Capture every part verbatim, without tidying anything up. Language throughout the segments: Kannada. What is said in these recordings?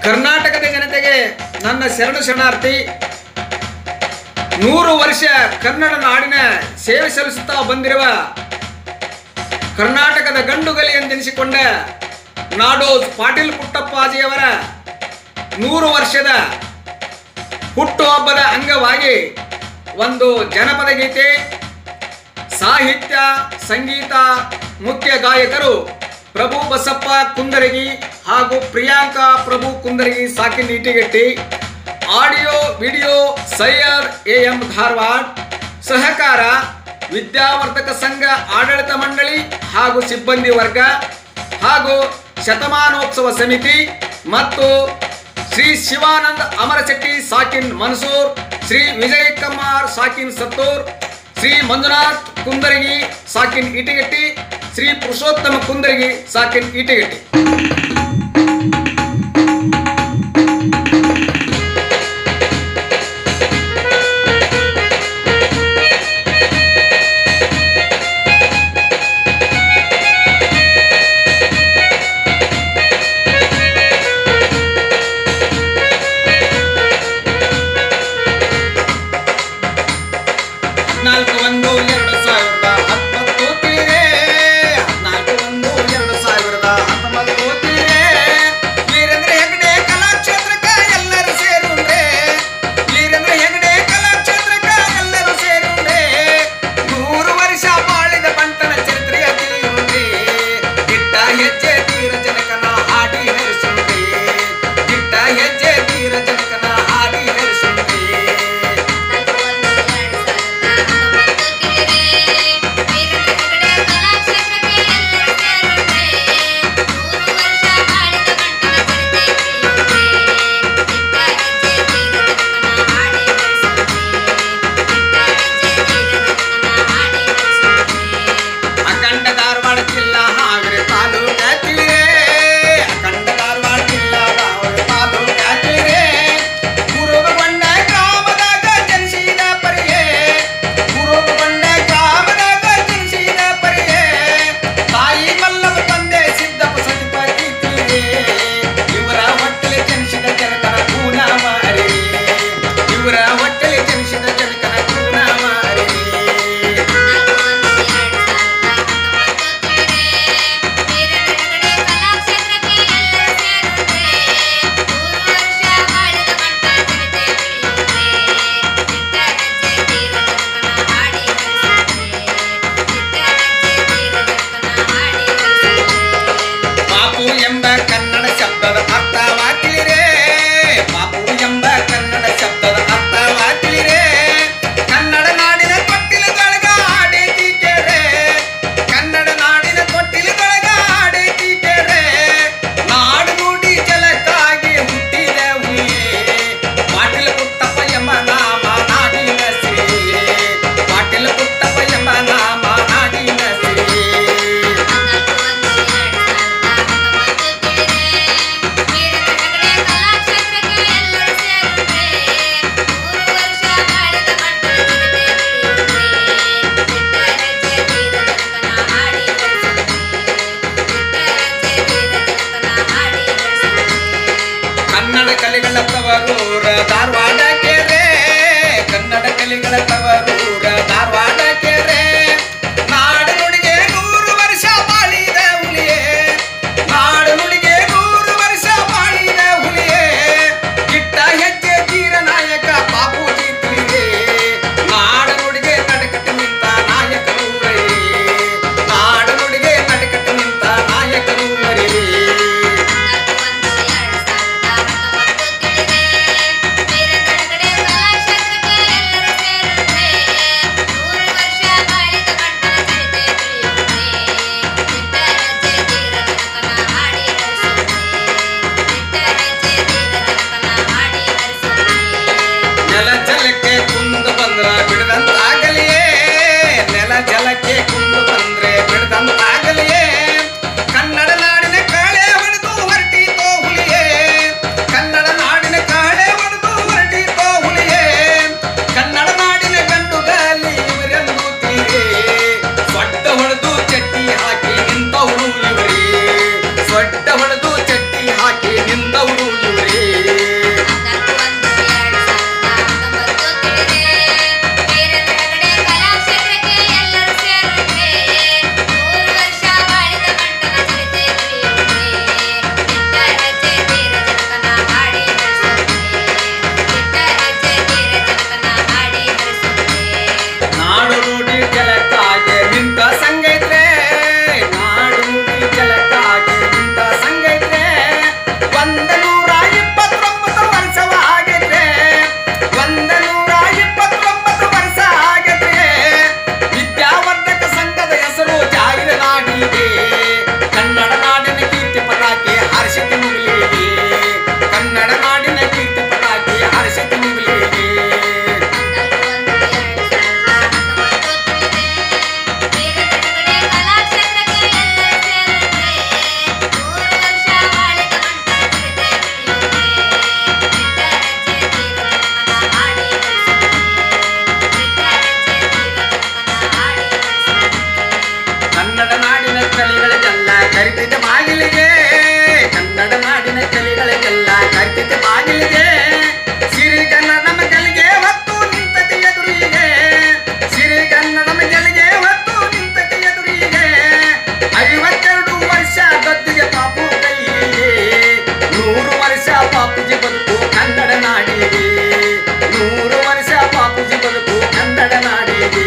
ಕರ್ನಾಟಕದ ಜನತೆಗೆ ನನ್ನ ಶರಣು ಶರಣಾರ್ಥಿ. ನೂರು ವರ್ಷ ಕನ್ನಡ ನಾಡಿನ ಸೇವೆ ಸಲ್ಲಿಸುತ್ತಾ ಬಂದಿರುವ ಕರ್ನಾಟಕದ ಗಂಡುಗಲಿ ಎಂದೆನಿಸಿಕೊಂಡ ನಾಡೋಜ್ ಪಾಟೀಲ್ ಪುಟ್ಟಪ್ಪಾಜಿಯವರ ನೂರು ವರ್ಷದ ಹುಟ್ಟುಹಬ್ಬದ ಅಂಗವಾಗಿ ಒಂದು ಜನಪದ ಗೀತೆ, ಸಾಹಿತ್ಯ ಸಂಗೀತ ಮುಖ್ಯ ಗಾಯಕರು ಪ್ರಭು ಬಸಪ್ಪ ಕುಂದರಗಿ ಹಾಗೂ ಪ್ರಿಯಾಂಕಾ ಪ್ರಭು ಕುಂದರಗಿ ಸಾಕಿನ್ Itigatti, audio video Syed A M Dharwad, Sahakara Vidyavardhaka ಸಂಘ ಆಡಳಿತ ಮಂಡಳಿ ಹಾಗೂ ಸಿಬ್ಬಂದಿ ವರ್ಗ ಹಾಗೂ ಶತಮಾನೋತ್ಸವ ಸಮಿತಿ ಮತ್ತು ಶ್ರೀ ಶಿವಾನಂದ್ ಅಮರಶೆಟ್ಟಿ ಸಾಕಿನ್ ಮನ್ಸೂರ್, ಶ್ರೀ ವಿಜಯ್ ಕುಮಾರ್ ಸಾಕಿನ್ ಸತ್ತೂರ್, ಶ್ರೀ ಮಂಜುನಾಥ್ ಕುಂದರಗಿ ಸಾಕಿನ್ ಇಟಿಗಟ್ಟಿ, ಶ್ರೀ ಪುರುಷೋತ್ತಮ ಕುಂದರಗಿ ಸಾಕಿನ್ ಇಟಿಗಟ್ಟಿ. ಹದಿನಾಲ್ಕು ಒಂದು ಎರಡು ಸಾವಿರದ ಹತ್ತೊಂಬತ್ತು ತಿಳಿರೆ, ಹದಿನಾಲ್ಕು ಒಂದು ಎರಡು ಸಾವಿರದ ಹತ್ತೊಂಬತ್ತು ತಿಳಿರೆ, ವೀರೇಂದ್ರ ಹೆಗಡೆ ಕಲಾಕ್ಷೇತ್ರಕ್ಕ ಎಲ್ಲರೂ ಸೇರುಂಡ್ರೆ, ವೀರೇಂದ್ರ ಹೆಗಡೆ ಕಲಾಕ್ಷೇತ್ರಕ್ಕ ಎಲ್ಲರೂ ಸೇರುಂಡ್ರೆ, ನೂರು ವರ್ಷ ಬಾಳಿದ ಬಂಟನ ಚರಿತ್ರೆಯ ತಿಳಿಯುಂಡ್ರೆ, ದಿಟ್ಟ ಹೆಜ್ಜೆ ತೀರ ಜನಕನ ಹಾಡಿ ಹರಿಸುಂಡ್ರೆ, ದಿಟ್ಟ ಹೆಜ್ಜೆ ತೀರ ಜನಕನ ಹಾಡಿ ಹರಿಸುಂಡ್ರೆ. ಅಖಂಡ ಧಾರವಾಡ ಜಿಲ್ಲಾ ಹಾವೇರಿ ತಾಲೂಕ ತಿಳಿರೆ, ಅಖಂಡ ಧಾರವಾಡ ಜಿಲ್ಲಾ ಹಾವೇರಿ ತಾಲೂಕ ತಿಳಿರೆ, ಕುರುಬಗೊಂಡ ಗ್ರಾಮದಾಗ ಜನಿಸಿದ ಪರಿಯೇ, ಕುರುಬಗೊಂಡ ಗ್ರಾಮದಾಗ ಜನಿಸಿದ ಪರಿಯೇ, ತಾಯಿ ಮಲ್ಲವ ತಂದೆ ಸಿದ್ದಪ್ಪ ಸತಿಪತಿ ತಿಳಿರೆ, ಇವರ ಹೊಟ್ಟೆಲಿ ಜನಿಸಿದ ಜನಕನ ಕೂನ ಮಾರಿ, ಇವರ ಹೊಟ್ಟೆಲಿ ಜನಿಸಿದ ಜನಕನ ಕೂನ ಮಾರಿ. ಪಾಪು ಎಂಬ ಕನ್ನಡ ಶಬ್ದದ ಅರ್ಥವ ತಿಳಿರೆ, ಪಾಪು ಎಂಬ ಕನ್ನಡ ಶಬ್ದದ ಅರ್ಥವ ತಿಳಿರೆ, ಕನ್ನಡ ನಾಡಿನ ತೊಟ್ಟಿಲದೊಳಗ ಆಡೈತಿ ಕೇರೆ, ಕನ್ನಡ ನಾಡಿನ ತೊಟ್ಟಿಲದೊಳಗ ಆಡೈತಿ ಕೇರೆ, ನಾಡು ನುಡಿ ಜಲಕ್ಕಾಗಿ ಹುಟ್ಟಿದ ಹುಲಿಯೇ, ಪಾಟೀಲ್ ಪುಟ್ಟಪ್ಪ ಎಂಬ ನಾಮ ನಾಡಿನ ಸಿರಿಯೇ, ಪಾಟೀಲ್ ಪುಟ್ಟಪ್ಪ ಎಂಬ ನಾಮ ನಾಡಿನ ಸಿರಿಯೇ. ಕನ್ನಡ ಕಲೆಗಳ ತವರೂರ ಧಾರವಾಡ ಕೆರೆ, ಕನ್ನಡ ಕಲೆಗಳ ತವರೂರ ಧಾರವಾಡ ಕೆರೆ, ನಾಡು ನುಡಿಗೆ ನೂರು ವರ್ಷ ಬಾಳಿದ ಹುಲಿಯೇ, ನಾಡು ನುಡಿಗೆ ನೂರು ವರ್ಷ ಬಾಳಿದ ಹುಲಿಯೇ, ಗಿಟ್ಟ ಹೆಜ್ಜೆ ತೀರ ನಾಯಕ ಬಾಪೂಜಿ ತಿಳಿರೆ, ನಾಡು ನುಡಿಗೆ ನಡಕಟ್ಟು ನಿಂತ ನಾಯಕರು ಮರಿವೆ, ನಾಡು ನುಡಿಗೆ ನಡಕಟ್ಟು ನಿಂತ ನಾಯಕರು ಮರಿವೆ. ವೀರೇಂದ್ರ ಹೆಗಡೆ ಕಲಾಕ್ಷೇತ್ರಕ್ಕೆ ಎಲ್ಲರೂ ಸೇರುಂಡ್ರೆ, ನೂರು ವರ್ಷ ಒಂದು ನೂರ ಇಪ್ಪತ್ತೊಂಬತ್ತು ವರ್ಷವಾಗೈತೆ ಒಂದು ನೂರ ಇಪ್ಪತ್ತೊಂಬತ್ತು ವರ್ಷ ಆಗೈತೆ ವಿದ್ಯಾವರ್ಧಕ ಸಂಘದ ಹೆಸರು ಜಾಹಿರ ನಾಡಿಗೆ ಕನ್ನಡ ನಾಡಿನ ಕೀರ್ತಿ ಪತಾಕೆ ಹರ್ಷಿತ ಮುಗಿಲಿಗೆ ಕನ್ನಡ ನಾಡಿನ ಕೀರ್ತಿ ಪತಾಕೆ ಹರ್ಷಿತ ಮುಗಿಲಿಗೆ ಕನ್ನಡ ನಾಡಿನ ಕಲೆಗಳಿಗೆಲ್ಲ ಕರಿತಿದ್ದ ಬಾಗಿಲಿಗೆ ಕನ್ನಡ ನಾಡಿನ ಕಲೆಗಳಿಗೆಲ್ಲ ಕರಿತಿದ್ದ ಬಾಗಿಲಿಗೆ ಸಿರಿಗನ್ನಡ ಮಕ್ಕಳಿಗೆ ಹೊತ್ತು ನಿಂತತಿ ಎದುರಿಗೆ ಸಿರಿಗನ್ನಡ ಮಕ್ಕಳಿಗೆ ಹೊತ್ತು ನಿಂತತಿ ಎದುರಿಗೆ ಐವತ್ತೆರಡು ವರ್ಷ ಗದ್ದಿಗೆ ಪಾಪು ಕೈಗೆ ನೂರು ವರ್ಷ ಪಾಪುಜಿ ಬದುಕು ಕನ್ನಡ ನಾಡಿಗೆ ನೂರು ವರ್ಷ ಪಾಪುಜಿ ಬದುಕು ಕನ್ನಡ ನಾಡಿಗೆ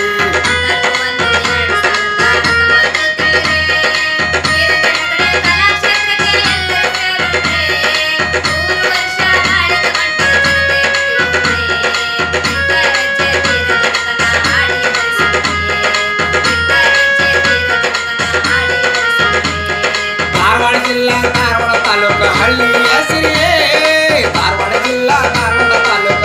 ಧಾರವಾಡ ಜಿಲ್ಲಾ ಧಾರವಾಡ ತಾಲೂಕು ಹಳ್ಳಿ ಹೆಸರಿಯೇ ಧಾರವಾಡ ಜಿಲ್ಲಾ ಧಾರವಾಡ ತಾಲೂಕು